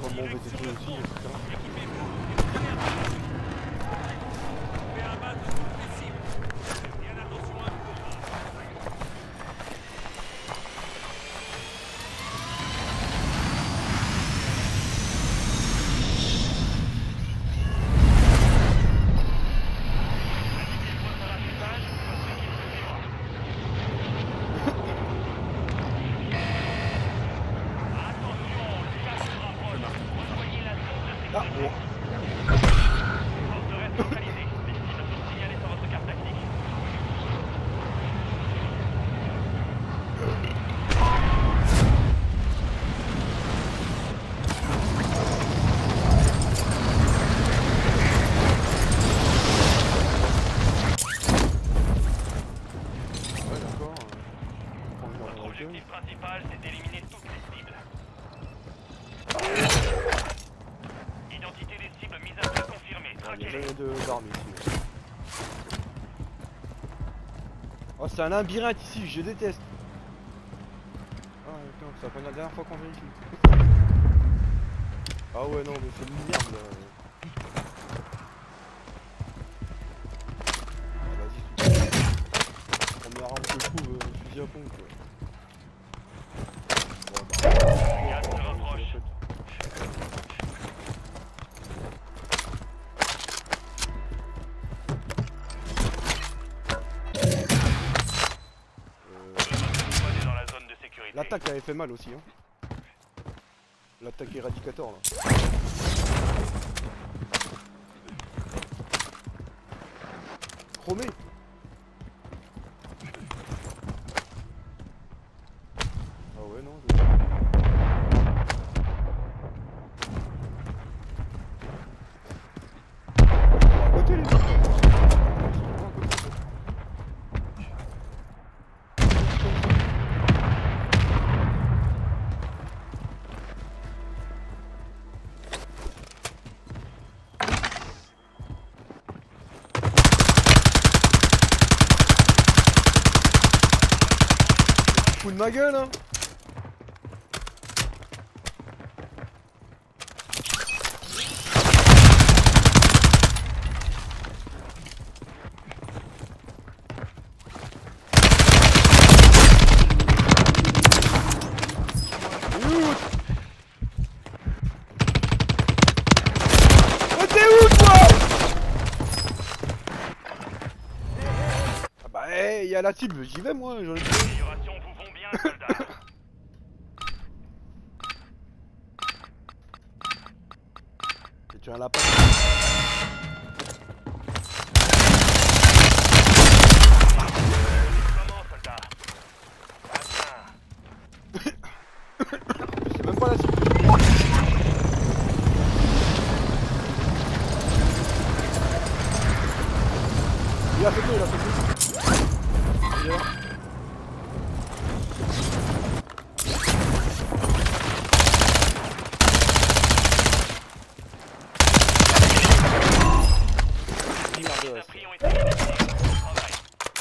pas mauvais été aussi, etc. Ah, oh. Ouais, d'accord. Votre objectif principal, c'est d'éliminer toutes les cibles. Identité des cibles mises à feu confirmée. Il n'y a Traquez-les. jamais d'armes ici. Oh, c'est un labyrinthe ici, je déteste. Ah, attends, c'est la dernière fois qu'on vient ici. Ah ouais, non, mais c'est une merde là. Ah, vas-y, première arme que je trouve, fusil à pompe quoi. Bon, bah, Gaz se rapproche. Vous êtes dans la zone de sécurité. l'attaque avait fait mal aussi, hein. L'attaque éradicateur là. Chromé. Ah ouais, non, je... À côté les autres. Fous de ma gueule, hein. Mais t'es où toi? Ah bah il y a la cible, j'y vais moi, j'en ai plus. Les améliorations vous vont bien, soldats. Et tu as un lapin. Comment, soldats? C'est même pas la cible. Il a fait deux, il a fait deux. Il est là. Les appris ont été identifiés. Bon travail.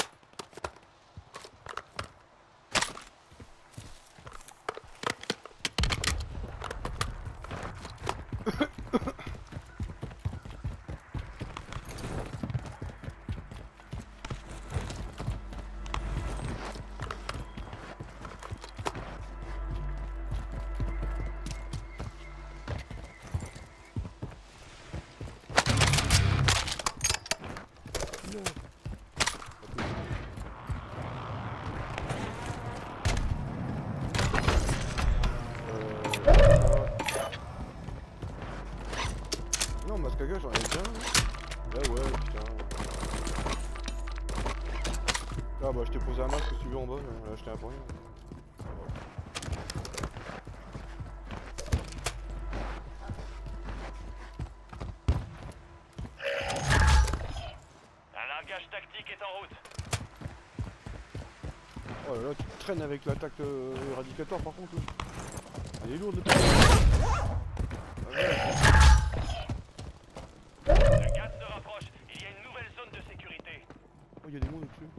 Non, masque à gaz, j'en ai déjà. Ouais, ouais, putain. Ah bah, je t'ai posé un masque si tu veux en bas, j'ai acheté un point. Un largage tactique est en route. Oh là là, tu traînes avec l'attaque éradicateur par contre. Elle est lourde le Le gaz se rapproche. Il y a une nouvelle zone de sécurité. Oh, il y a des mondes au-dessus.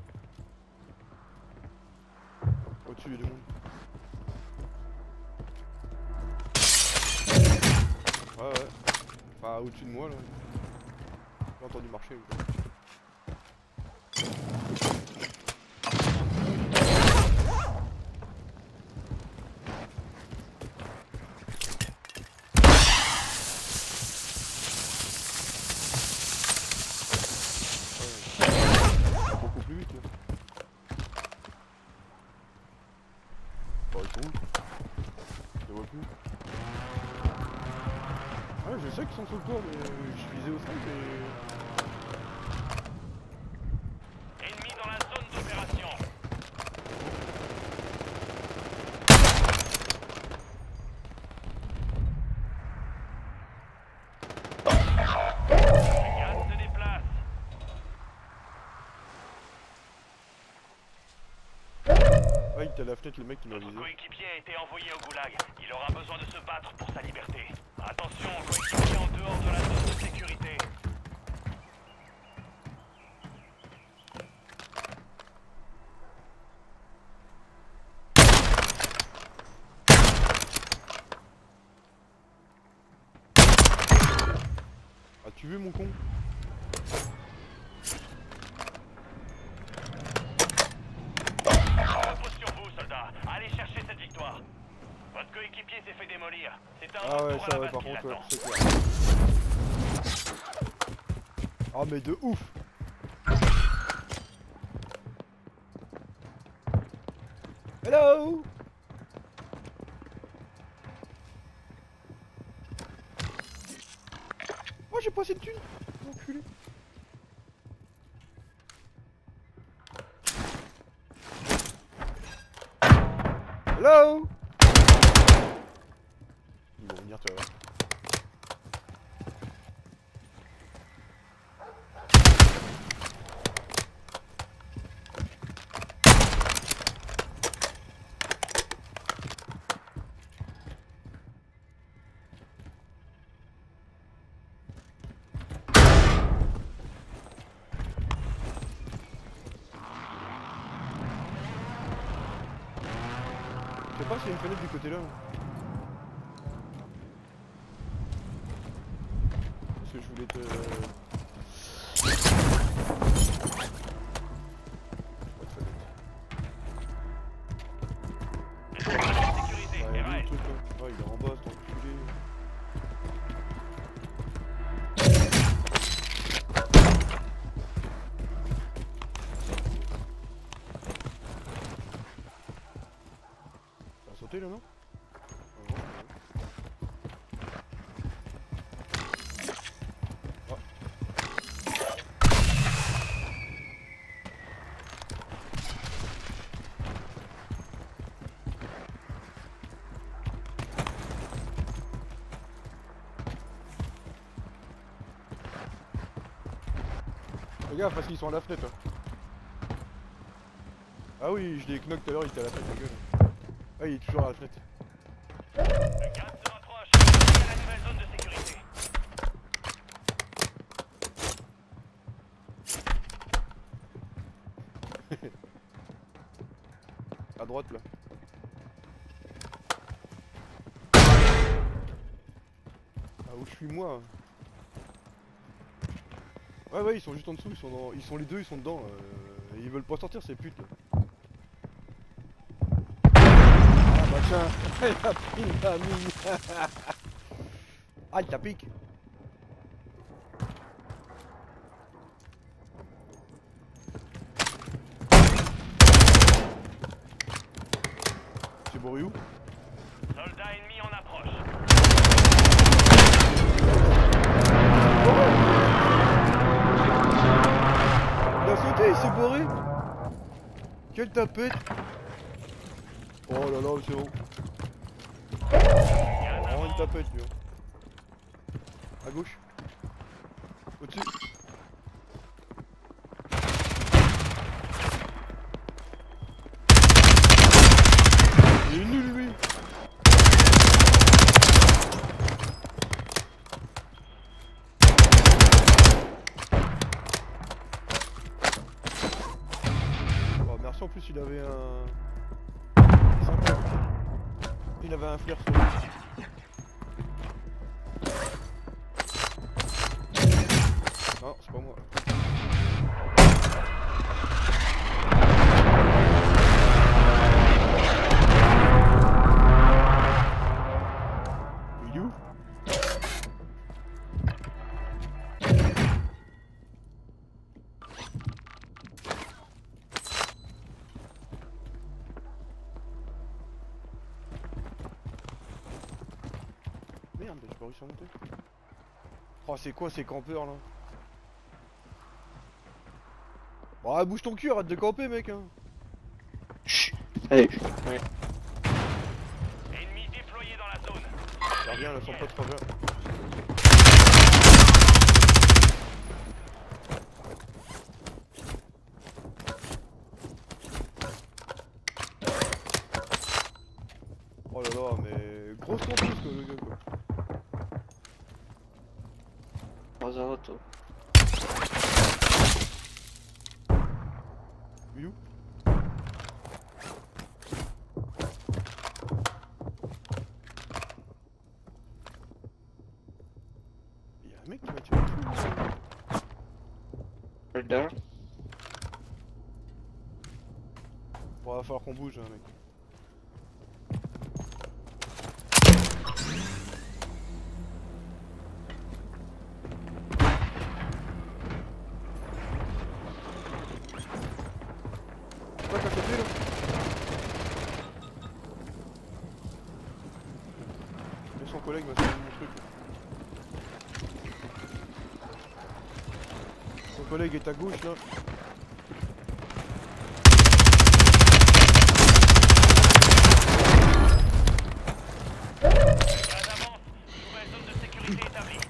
Au-dessus, il y a des mondes. Ah, au-dessus de moi là. J'ai entendu marcher. Beaucoup plus vite là. Oh, ils sont où? Je les vois plus. Ouais, je sais qu'ils sont sur le tour, mais je visais au snipe et... Ennemi dans la zone d'opération. Brigade se déplace. Ouais, il était à la fenêtre le mec qui m'a Notre visé. coéquipier a été envoyé au goulag. Il aura besoin de se battre pour sa liberté. Attention, coéquipier en dehors de la zone de sécurité. As-tu vu mon con? Repose sur vous, soldats. Allez chercher cette victoire. Votre coéquipier s'est fait démolir. C'est un Ah ouais, retour à ça la ouais, base par qui contre, ouais, l'attend. c'est clair. Ah mais de ouf. Hello. Oh, j'ai pas assez de thunes. Enculé. Hello. Ils vont venir, tu vas voir. Je sais pas s'il y a une fenêtre du côté là. Parce que je voulais te... Sécurité, Ouais, il y a RAS. le truc là. Ouais, il est en bas, cet enculé. Ça a sauté là, non? Ah, non, Fais gaffe parce qu'ils sont à la fenêtre. Hein. Ah oui, je l'ai knock tout à l'heure, il était à la fenêtre, la gueule. Ah, il est toujours à la fenêtre. Le gaz se rapproche. Il y a la nouvelle zone de sécurité. À droite là. Ah, où je suis moi? Ouais, ouais, ils sont juste en dessous, ils sont les deux, ils sont dedans. Ils veulent pas sortir, ces putes là. Ah bah tiens, il a pris la mine. Ah, il t'a pique. C'est Boris où? Soldat ennemi en approche. Il a sauté, il s'est barré. Quelle tapette. Oh là là, c'est bon. Vraiment une tapette, lui. Hein. À gauche. Au-dessus. Il est nul, lui. Oh, merci, en plus il avait un... Sympa. Il avait un flair sur lui. Non, c'est pas moi. Il est où? Merde, j'ai pas réussi à monter. Oh, c'est quoi ces campeurs là? Oh, bouge ton cul, arrête de camper, mec. Hein. Chut. Allez. Ouais. Ennemi déployé dans la zone. Ça revient, là, son pote revient. Oh là là, mais grosse campeuse quoi, le gars quoi. Dans un auto. Il est où? Il y a un mec qui m'a tué le truc. Là. Bon, va falloir qu'on bouge, hein, mec. C'est quoi t'as tapé là? Mais son collègue m'a sorti mon truc là. Son collègue est à gauche là. Gaz avance. Nouvelle zone de sécurité établie.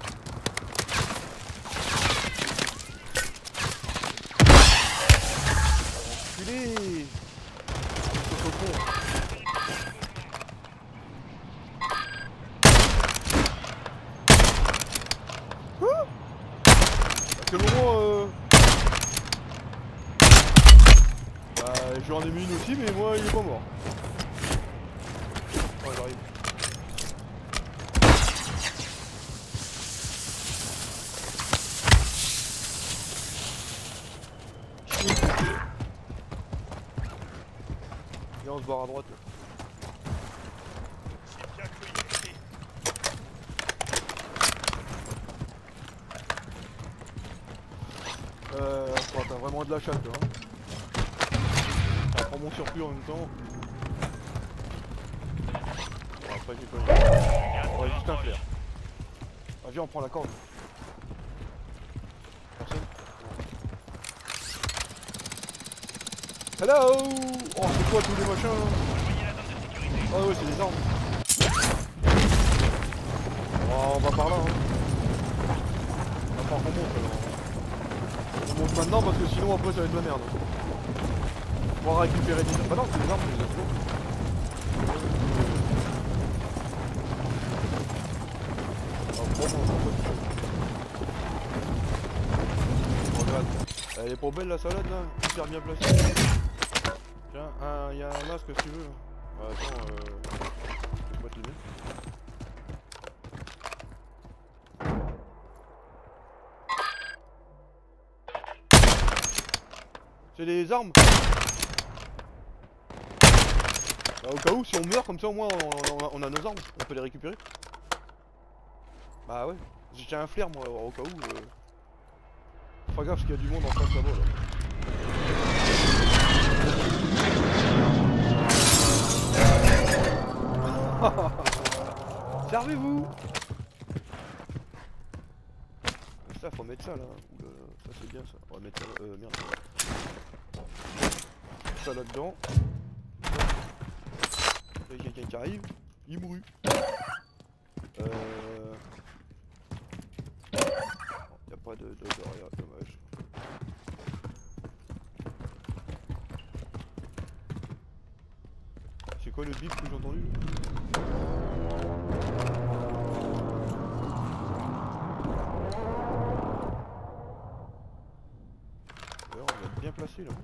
Enculé! C'est trop con. Quoi? À quel moment Bah je lui en ai mis une aussi mais moi il est pas mort. Oh j'arrive. Viens on se barre à droite là. Bien coéquipé. T'as vraiment de la chatte toi hein. Ça prend mon surplus en même temps. Bon après j'ai pas eu. On va juste un flair. Ah viens on prend la corde. Personne? Hello! Oh c'est quoi tous les machins là? Rejoignez la zone de sécurité. Ah ouais c'est des armes. Oh, on va par là hein. On va falloir qu'on monte alors. On monte maintenant parce que sinon après ça va être de la merde. On va récupérer des armes. Bah non c'est des armes c'est des armes. Regarde. Elle est pas belle la salade là, hyper bien placée. Tiens, il y a un masque si tu veux. Ouais, attends, je vais te le mettre. C'est des armes. Bah, au cas où, si on meurt comme ça, au moins on a nos armes, on peut les récupérer. Bah ouais, j'ai un flair moi, au cas où. Pas grave parce qu'il y a du monde en face là-bas là. Servez-vous. Ça faut mettre ça là. Oula, ça c'est bien ça. On va mettre ça. Merde. Ça là-dedans. Il y a quelqu'un qui arrive. Il mourut. Y'a pas de derrière, dommage. C'est quoi le bip que j'ai entendu? D'ailleurs, on va être bien placé là.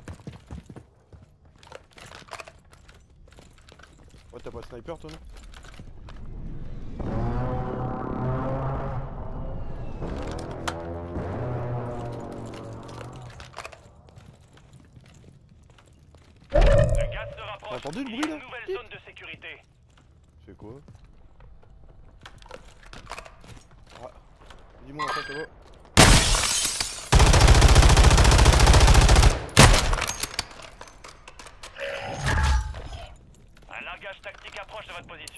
Ouais, t'as pas de sniper toi non? entendu le Il y a bruit là? une nouvelle zone de sécurité. C'est quoi? Ah. Dis-moi ça, ça va? Un largage tactique approche de votre position.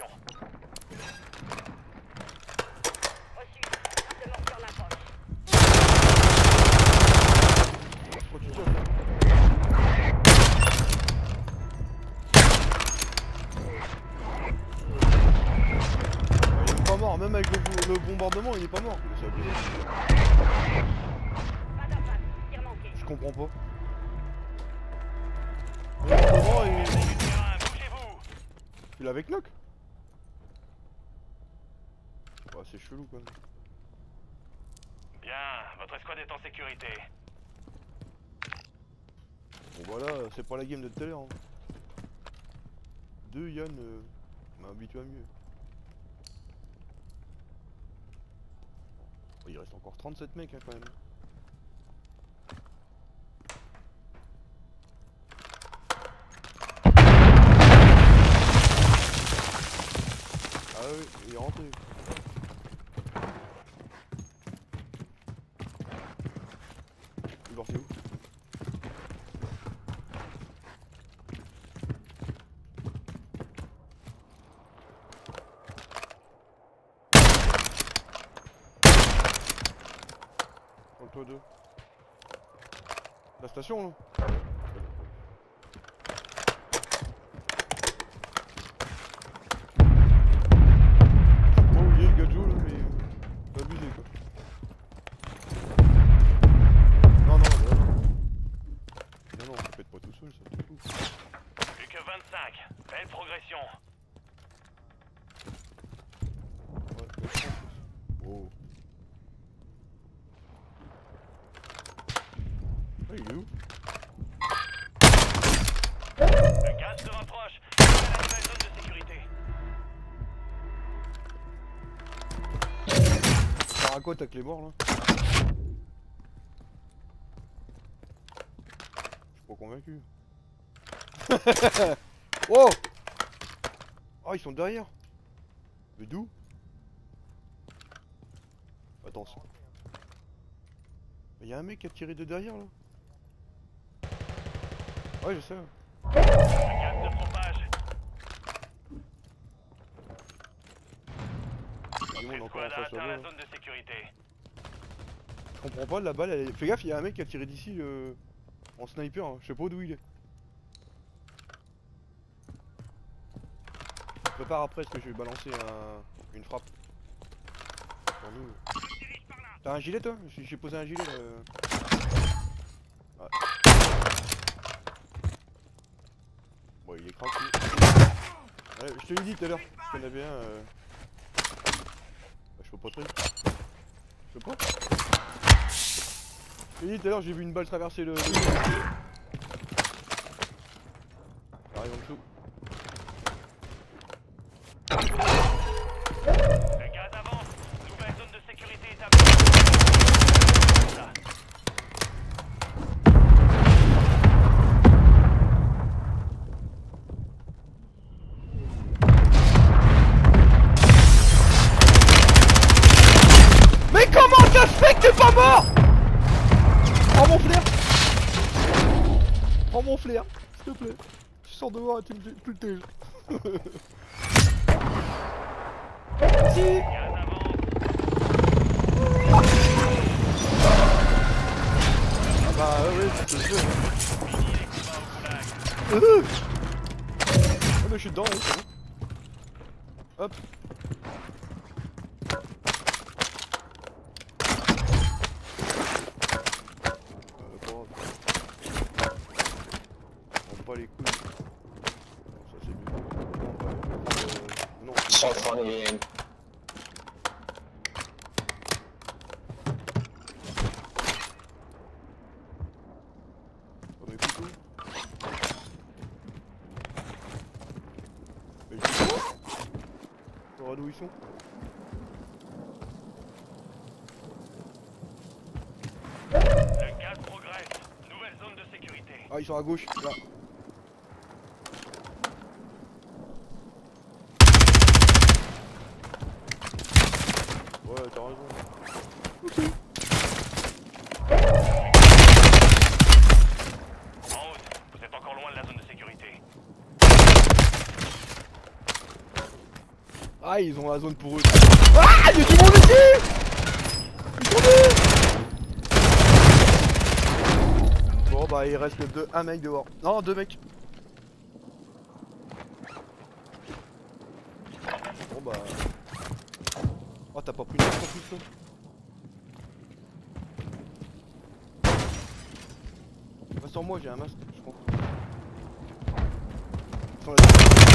Reçu. De mortier en approche. Pourquoi tu tires là? Il est pas mort, même avec le bombardement il est pas mort. Mais c'est abusé. Pas d'impact. Tir manqué. Je comprends pas. Le bombardement Regardez du terrain, bougez-vous. il est avec knock. Ouais, c'est chelou quand même. Bien, votre escouade est en sécurité. Bon voilà, c'est pas la game de tout à l'heure. Hein. 2 Yann m'a habitué à mieux. Oh, il reste encore 37 mecs hein, quand même. Ah oui, il est rentré. Il est parti où? Dans le toit 2. La station là. Je sais pas où il est le gadjo là mais c'est abusé quoi. Non non bah, non non ça pète pas tout seul ça c'est tout. Plus que 25. Belle progression. Ouais, je pense que oh. Ah, il est où? Le gaz se rapproche. C'est la nouvelle zone de sécurité. Ça sert à quoi ta clé mort là? Je suis pas convaincu. Oh! Ah ils sont derrière. Mais d'où? Attention. Il y a un mec qui a tiré de derrière là. Ouais je sais. Le gaz se propage. Dis-moi, on est Votre encore en escouade a face atteint là-bas. la zone de sécurité. Je comprends pas, la balle elle est... Fais gaffe, il y a un mec qui a tiré d'ici en sniper, hein. Je sais pas d'où il est. Prépare après parce que je vais balancer une frappe. Sur nous. T'as un gilet toi? J'ai posé un gilet là. Ouais. Bon il est craqué. Ouais, je te l'ai dit tout à l'heure, je t'en avais un. Bah, je peux pas truc. Je peux pas. Je t'ai dit tout à l'heure, j'ai vu une balle traverser le. Ça arrive en dessous. Le gaz avance. Nouvelle zone de sécurité établie. Là. Mais comment ça se fait que t'es pas mort? Prends mon flair. Prends mon flair, s'il te plaît. Tu sors dehors et tu me tèges. Si. Le gaz avance. Ah bah ouais, c'est le jeu. Fini les combats au goulag. Ah mais je suis dedans, oui, c'est bon. Hop. On pas les couilles. Non, ça c'est mieux. Non, So funny game. on est couteaux. Mais ils sont où? Je saurai d'où ils sont. Le gaz progresse. Nouvelle zone de sécurité. Ah ils sont à gauche, là. t'as raison. En route, vous êtes encore loin de la zone de sécurité. Ah, ils ont la zone pour eux. Ah, il y a du monde ici. Ils sont deux. Bon bah il reste que un mec dehors. Non, deux mecs. Bon bah... Oh, t'as pas pris une arme en plus toi? Bah, sur moi j'ai un masque, je pense. Sur la...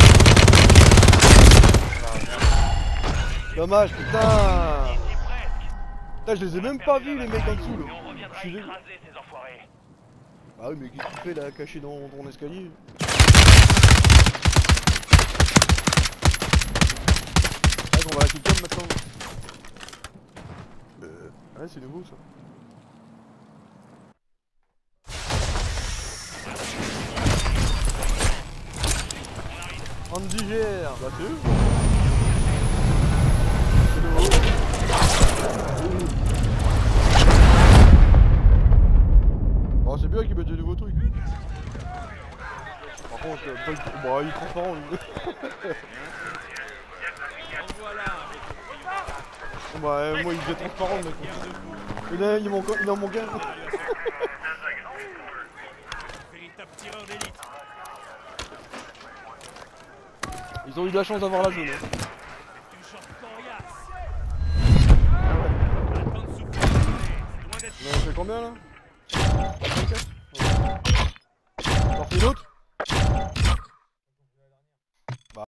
Dommage, putain. Ici presque. Putain, je les ai même pas vus les mecs en dessous là. Mais on Je reviendra suis désolé. écraser ces enfoirés. Ah oui mais qu'est-ce que tu fais là, caché dans ton escalier? Ah, on va la kill cam maintenant. Ouais, c'est nouveau ça. Andigère, bah c'est eux. C'est nouveau. Oh, c'est bien qu'ils mettent des nouveaux trucs. Par contre, bah, il est transparent lui. Bah, moi il est transparent le mec. Il en manque un. Ils ont eu de la chance d'avoir la jaune. Hein. Ah ouais. On en a fait combien là 24?